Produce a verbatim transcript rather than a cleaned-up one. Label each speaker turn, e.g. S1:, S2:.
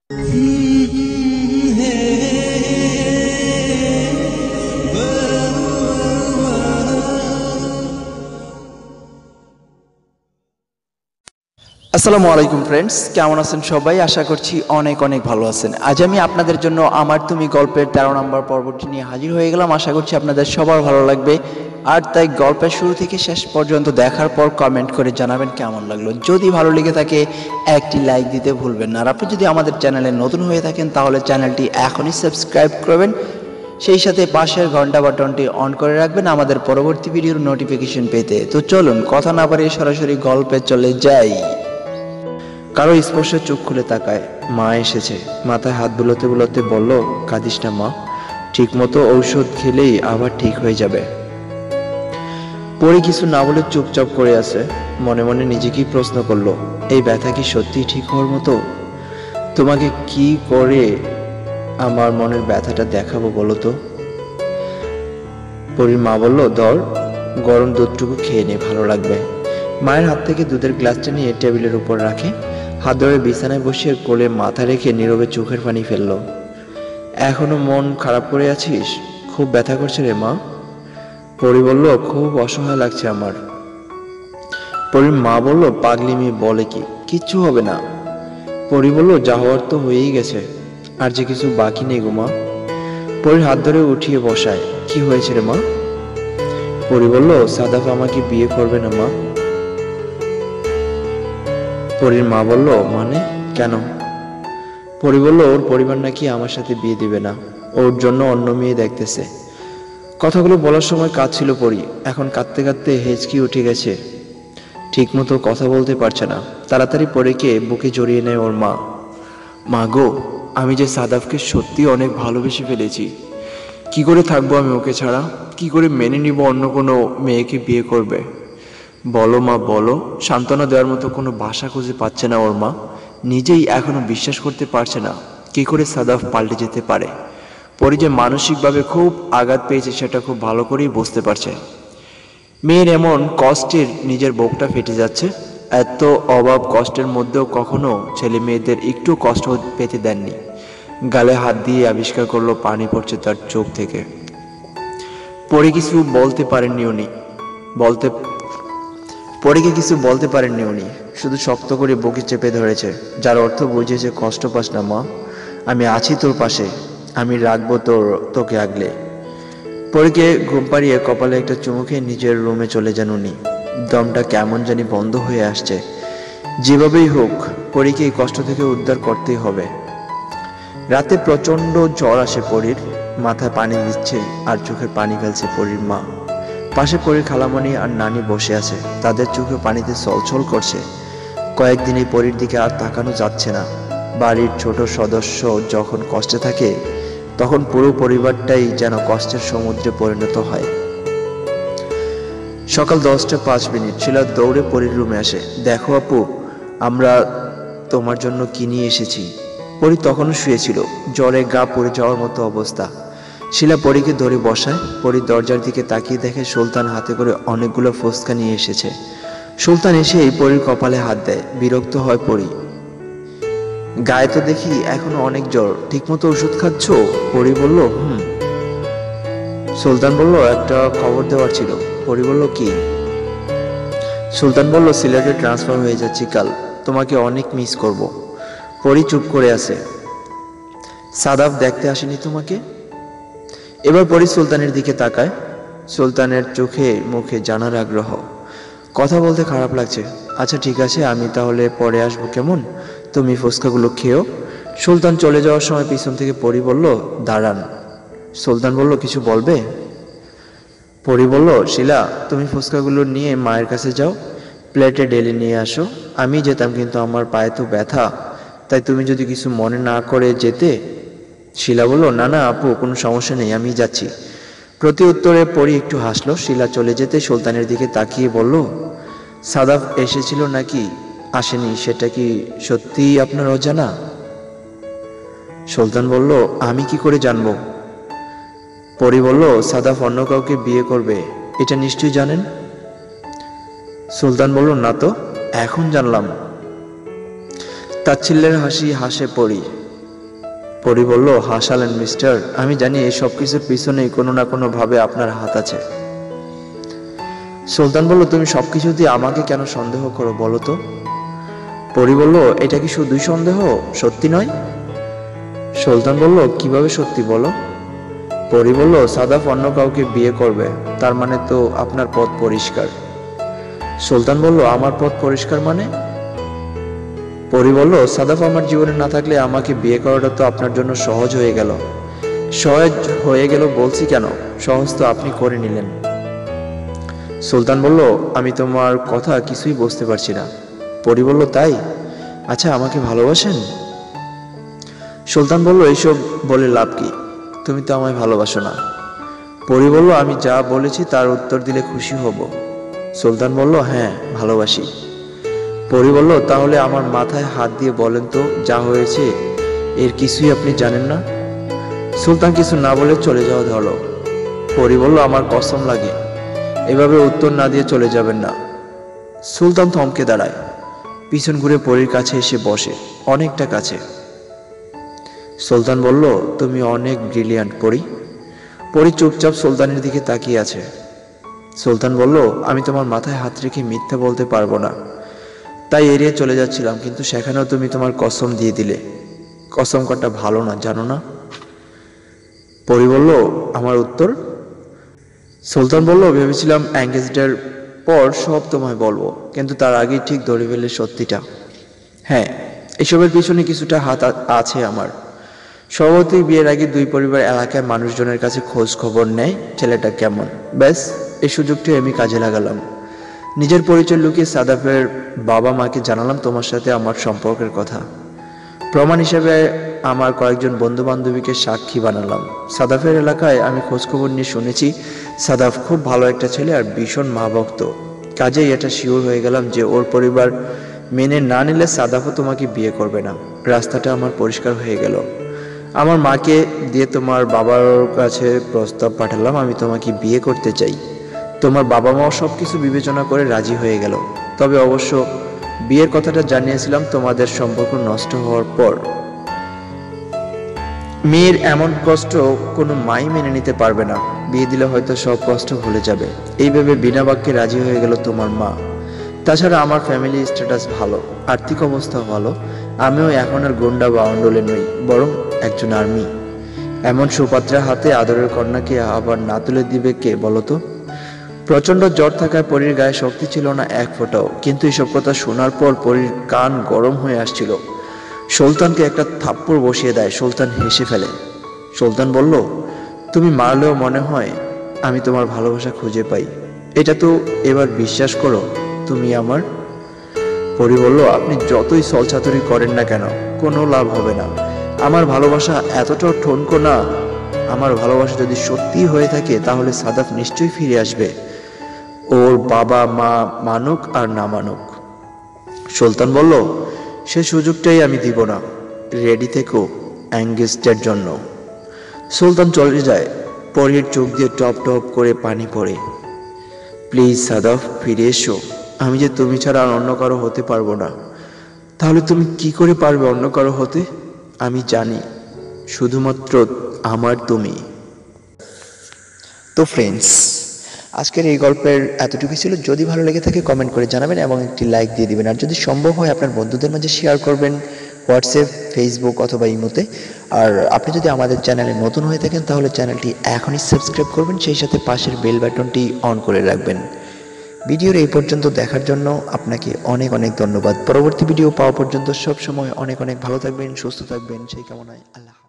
S1: আসসালামু আলাইকুম ফ্রেন্ডস, কেমন আছেন সবাই? আশা করছি অনেক অনেক ভালো আছেন। আজ আমি আপনাদের জন্য আমার তুমি গল্পের তেরো নম্বর পর্বটি নিয়ে হাজির হয়ে গেলাম। আশা করছি আপনাদের সবার ভালো লাগবে। আর তাই গল্পের শুরু থেকে শেষ পর্যন্ত দেখার পর কমেন্ট করে জানাবেন কেমন লাগলো। যদি ভালো লেগে থাকে একটি লাইক দিতে ভুলবেন না। আর আপনি যদি আমাদের চ্যানেলে নতুন হয়ে থাকেন তাহলে চ্যানেলটি এখনই সাবস্ক্রাইব করবেন, সেই সাথে পাশের ঘন্টা বাটনটি অন করে রাখবেন আমাদের পরবর্তী ভিডিওর নোটিফিকেশন পেতে। তো চলুন কথা না বাড়িয়ে সরাসরি গল্পে চলে যাই। কারো স্পর্শে চোখ খুলে তাকায়। মা এসেছে। মাথায় হাত বুলোতে বুলোতে বলল, কাঁদিস না মা, ঠিক মতো ঔষধ খেলেই আবার ঠিক হয়ে যাবে। পরে কিছু না বলে চুপচাপ করে আছে। মনে মনে নিজেকেই প্রশ্ন করলো, এই ব্যথা কি সত্যি ঠিক হওয়ার মতো? তোমাকে কি করে আমার মনের ব্যথাটা দেখাবো বলো তো? পরীর মা বলল, ধর, গরম দুধটুকু খেয়ে নে, ভালো লাগবে। মায়ের হাত থেকে দুধের গ্লাসটা নিয়ে টেবিলের উপর রাখে, হাত ধরে বিছানায় বসিয়ে কোলে মাথা রেখে নীরবে চোখের পানি ফেলল। এখনো মন খারাপ করে আছিস? খুব ব্যথা করছে রে মা। পরি বলল, খুব অসহায় লাগছে আমার। পরির মা বলল, পাগলিমি বলে কি, কিচ্ছু হবে না। পরি বলল, যা হওয়ার তো হয়েই গেছে, আর যে কিছু বাকি নেই গো মা। পরির হাত ধরে উঠিয়ে বসায়। কি হয়েছে রে মা? পরি বলল, সাদাফ আমাকে বিয়ে করবে না মা। পরির মা বলল, মানে কেন? পরি বলল, ওর পরিবার নাকি আমার সাথে বিয়ে দিবে না, ওর জন্য অন্য মেয়ে দেখতেছে। কথাগুলো বলার সময় কাঁদছিল পরি, এখন কাঁদতে কাঁদতে হেঁচকি উঠে গেছে, ঠিক মতো কথা বলতে পারছে না। তাড়াতাড়ি পরিকে বুকে জড়িয়ে নেয় ওর মা। মা গো, আমি যে সাদাফকে সত্যি অনেক ভালোবেসে ফেলেছি। কি করে থাকবো আমি ওকে ছাড়া? কি করে মেনে নিব অন্য কোনো মেয়েকে বিয়ে করবে? বলো মা, বলো। সান্ত্বনা দেওয়ার মতো কোনো ভাষা খুঁজে পাচ্ছে না ওর মা। নিজেই এখনো বিশ্বাস করতে পারছে না কি করে সাদাফ পাল্টে যেতে পারে। পরি যে মানসিকভাবে খুব আঘাত পেয়েছে সেটা খুব ভালো করেই বুঝতে পারছে। মেয়ের এমন কষ্টের নিজের বুকটা ফেটে যাচ্ছে। এত অভাব কষ্টের মধ্যেও কখনো ছেলে মেয়েদের একটু কষ্ট পেতে দেননি। গালে হাত দিয়ে আবিষ্কার করলো পানি পড়ছে তার চোখ থেকে। পরি কিছু বলতে পারেননি উনি বলতে পরীকে কিছু বলতে পারেননি উনি শুধু শক্ত করে বুকে চেপে ধরেছে, যার অর্থ বুঝিয়েছে, কষ্ট পাস না মা, আমি আছি তোর পাশে, আমি রাখবো তোর তোকে আগলে। পরীকে ঘুম পাড়িয়ে কপালে একটা চুমু খেয়ে নিজের রুমে চলে যান উনি। দমটা কেমন জানি বন্ধ হয়ে আসছে। যেভাবেই হোক পরীকে এই কষ্ট থেকে উদ্ধার করতেই হবে। রাতে প্রচন্ড জ্বর আসে পরীর, মাথায় পানি দিচ্ছে আর চোখের পানি ফেলছে পরীর মা। পাশে পরীর খালামণি আর নানি বসে আছে, তাদের চোখে পানিতে ছলছল করছে। কয়েকদিন এই পরীর দিকে আর তাকানো যাচ্ছে না। বাড়ির ছোট সদস্য যখন কষ্টে থাকে তখন পুরো পরিবারটাই যেন কষ্টের সমুদ্রে পরিণত হয়। সকাল দশটা পাঁচ মিনিট শিলা দৌড়ে পরীর রুমে আসে। দেখো আপু, আমরা তোমার জন্য কি নিয়ে এসেছি। পরী তখনও শুয়েছিল, জ্বরে গা পড়ে যাওয়ার মতো অবস্থা। শিলা পরীকে ধরে বসায়। পরী দরজার দিকে তাকিয়ে দেখে সুলতান হাতে করে অনেকগুলো ফুচকা নিয়ে এসেছে। সুলতান এসে এই পরীর কপালে হাত দেয়। বিরক্ত হয় পরী। গায়ে তো দেখি এখনো অনেক জ্বর, ঠিকমতো ওষুধ খাচ্ছ? পরী বলল, হুম। সুলতান বলল, একটা খবর দেওয়ার ছিল। পরী বলল, কি? সুলতান বলল, সিলেটে ট্রান্সফার হয়ে যাচ্ছি কাল, তোমাকে অনেক মিস করব। পরী চুপ করে আছে। সাদাফ দেখতে আসেনি তোমাকে? এবার পরী সুলতানের দিকে তাকায়। সুলতানের চোখে মুখে জানার আগ্রহ। কথা বলতে খারাপ লাগছে। আচ্ছা ঠিক আছে, আমি তাহলে পরে আসবো কেমন? তুমি ফুচকাগুলো খেও। সুলতান চলে যাওয়ার সময় পিছন থেকে পরী বলল, দাঁড়ান। সুলতান বলল, কিছু বলবে? পরী বলল, শিলা, তুমি ফুচকাগুলো নিয়ে মায়ের কাছে যাও, প্লেটে ঢেলে নিয়ে আসো। আমি যেতাম কিন্তু আমার পায়ে তো ব্যথা, তাই তুমি যদি কিছু মনে না করে যেতে। শিলা বলল, না না আপু, কোনো সমস্যা নেই, আমি যাচ্ছি। প্রতি উত্তরে পরী একটু হাসলো। শিলা চলে যেতে সুলতানের দিকে তাকিয়ে বলল, সাদাফ এসেছিল নাকি আসেনি সেটা কি সত্যিই আপনার অজানা? সুলতান বলল, আমি কি করে জানবো? পরী বলল, সাদাফ অন্য কাউকে বিয়ে করবে, এটা নিশ্চয়ই জানেন। সুলতান বলল, না তো, এখন জানলাম। তাচ্ছিল্যের হাসি হাসে পরী। পরি বলল, হাসালেন মিস্টার, আমি জানি এই সব কিছুর পিছনেই কোনো না কোনো ভাবে আপনার হাত আছে। সুলতান বলল, তুমি সবকিছুতে আমাকে কেন সন্দেহ করো বলো তো? পরি বলল, এটা কি শুধুই সন্দেহ, সত্যি নয়? সুলতান বলল, কিভাবে সত্যি বলো? পরি বলল, সাদাফ অন্য কাউকে বিয়ে করবে, তার মানে তো আপনার পথ পরিষ্কার। সুলতান বলল, আমার পথ পরিষ্কার মানে? পরি বলল, সাদাফ আমার জীবনে না থাকলে আমাকে বিয়ে করাটা তো আপনার জন্য সহজ হয়ে গেল। সহজ হয়ে গেল বলছি কেন, সহজ তো আপনি করে নিলেন। সুলতান বলল, আমি তোমার কথা কিছুই বুঝতে পারছি না। পরি বলল, তাই? আচ্ছা, আমাকে ভালোবাসেন? সুলতান বলল, এইসব বলে লাভ কি, তুমি তো আমায় ভালোবাসো না। পরি বলল, আমি যা বলেছি তার উত্তর দিলে খুশি হব। সুলতান বলল, হ্যাঁ, ভালোবাসি। পরি বলল, তাহলে আমার মাথায় হাত দিয়ে বলেন তো, যা হয়েছে এর কিছুই আপনি জানেন না? সুলতান কিছু না বলে চলে যাওয়া ধরল। পরি বলল, আমার কসম লাগে, এভাবে উত্তর না দিয়ে চলে যাবেন না। সুলতান থমকে দাঁড়ায়, পিছন ঘুরে পরির কাছে এসে বসে, অনেকটা কাছে। সুলতান বলল, তুমি অনেক ব্রিলিয়ান্ট পরি। পরি চুপচাপ সুলতানের দিকে তাকিয়ে আছে। সুলতান বলল, আমি তোমার মাথায় হাত রেখে মিথ্যা বলতে পারবো না, তাই এড়িয়ে চলে যাচ্ছিলাম, কিন্তু সেখানেও তুমি তোমার কসম দিয়ে দিলে। কসম কাটা ভালো না, জানো না? পরি বলল, আমার উত্তর? সুলতান বলল, ভেবেছিলাম এঙ্গেজডের পর সব তোমায় বলবো, কিন্তু তার আগেই ঠিক ধরে ফেলে সত্যিটা। হ্যাঁ, এসবের পিছনে কিছুটা হাত আছে আমার। স্বভাবতই বিয়ের আগে দুই পরিবার এলাকায় মানুষজনের কাছে খোঁজ খবর নেয় ছেলেটা কেমন। ব্যাস, এই সুযোগটি আমি কাজে লাগালাম। নিজের পরিচয় লুকিয়ে সাদাফের বাবা মাকে জানালাম তোমার সাথে আমার সম্পর্কের কথা। প্রমাণ হিসেবে আমার কয়েকজন বন্ধু বান্ধবীকে সাক্ষী বানালাম। সাদাফের এলাকায় আমি খোঁজখবর নিয়ে শুনেছি সাদাফ খুব ভালো একটা ছেলে আর ভীষণ মা ভক্ত। কাজেই এটা শিওর হয়ে গেলাম যে ওর পরিবার মেনে না নিলে সাদাফও তোমাকে বিয়ে করবে না। রাস্তাটা আমার পরিষ্কার হয়ে গেল। আমার মাকে দিয়ে তোমার বাবার কাছে প্রস্তাব পাঠালাম, আমি তোমাকে বিয়ে করতে চাই। তোমার বাবা মাও সব কিছু বিবেচনা করে রাজি হয়ে গেল। তবে অবশ্য বিয়ের কথাটা জানিয়েছিলাম তোমাদের সম্পর্ক নষ্ট হওয়ার পর। মেয়ের এমন কষ্ট কোনো মাই মেনে নিতে পারবে না, বিয়ে দিলে হয়তো সব কষ্ট ভুলে যাবে, এই ভেবে বিনা বাক্যে রাজি হয়ে গেল তোমার মা। তাছাড়া আমার ফ্যামিলি স্ট্যাটাস ভালো, আর্থিক অবস্থা ভালো। আমিও এখন আর গুন্ডা বা অন্ডলে নই, বরং একজন আর্মি। এমন সুপাত্রের হাতে আদরের কন্যাকে আবার না তুলে দিবে কে বলতো? প্রচন্ড জ্বর থাকায় পরীর গায়ে শক্তি ছিল না এক ফোঁটাও, কিন্তু এসব কথা শোনার পর পরীর কান গরম হয়ে আসছিল। সুলতানকে একটা থাপ্পড় বসিয়ে দেয়। সুলতান হেসে ফেলে। সুলতান বলল, তুমি মারলেও মনে হয় আমি তোমার ভালোবাসা খুঁজে পাই, এটা তো এবার বিশ্বাস করো তুমি আমার। পরি বলল, আপনি যতই ছলচাতুরি করেন না কেন কোনো লাভ হবে না। আমার ভালোবাসা এতটাও ঠনকো না। আমার ভালোবাসা যদি সত্যি হয়ে থাকে তাহলে সাদাফ নিশ্চয়ই ফিরে আসবে, ওর বাবা মা মানুক আর না মানুক। সুলতান বলল, সে সুযোগটাই আমি দিব না, রেডি থেকো এঙ্গেজডের জন্য। সুলতান চলে যায়। পরীর চোখ দিয়ে টপ টপ করে পানি পড়ে। প্লিজ সাদাফ, ফিরে এসো, আমি যে তুমি ছাড়া আর অন্য কারো হতে পারবো না। তাহলে তুমি কি করে পারবে অন্য কারো হতে? আমি জানি, শুধুমাত্র আমার তুমি। তো ফ্রেন্ডস, আজকের এই গল্পের এতটুকু ছিল। যদি ভালো লেগে থাকে কমেন্ট করে জানাবেন এবং একটি লাইক দিয়ে দিবেন, আর যদি সম্ভব হয় আপনার বন্ধুদের মাঝে শেয়ার করবেন হোয়াটসঅ্যাপ, ফেসবুক অথবা ইমোতে। আর আপনি যদি আমাদের চ্যানেলে নতুন হয়ে থাকেন তাহলে চ্যানেলটি এখনই সাবস্ক্রাইব করবেন, সেই সাথে পাশের বেল বাটনটি অন করে রাখবেন। ভিডিওর এই পর্যন্ত দেখার জন্য আপনাকে অনেক অনেক ধন্যবাদ। পরবর্তী ভিডিও পাওয়া পর্যন্ত সব সময় অনেক অনেক ভালো থাকবেন, সুস্থ থাকবেন, সেই কামনায় আল্লাহ।